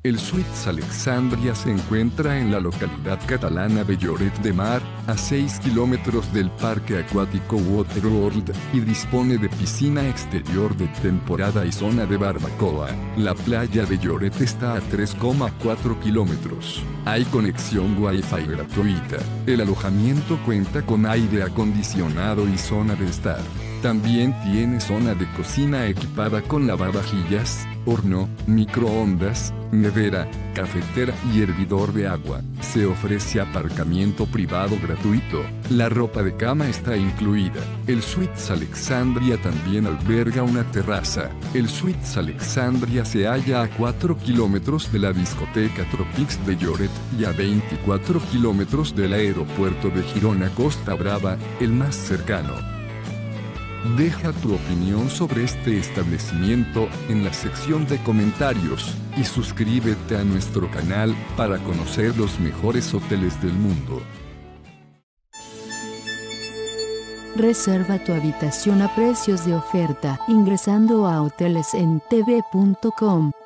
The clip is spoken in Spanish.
El Suites Alexandria se encuentra en la localidad catalana de Lloret de Mar, a 6 kilómetros del parque acuático Waterworld, y dispone de piscina exterior de temporada y zona de barbacoa. La playa de Lloret está a 3,4 kilómetros. Hay conexión Wi-Fi gratuita. El alojamiento cuenta con aire acondicionado y zona de estar. También tiene zona de cocina equipada con lavavajillas, horno, microondas, nevera, cafetera y hervidor de agua. Se ofrece aparcamiento privado gratuito. La ropa de cama está incluida. El Suites Alexandria también alberga una terraza. El Suites Alexandria se halla a 4 kilómetros de la discoteca Tropics de Lloret y a 24 kilómetros del aeropuerto de Girona Costa Brava, el más cercano. Deja tu opinión sobre este establecimiento en la sección de comentarios y suscríbete a nuestro canal para conocer los mejores hoteles del mundo. Reserva tu habitación a precios de oferta ingresando a hotelesentv.com.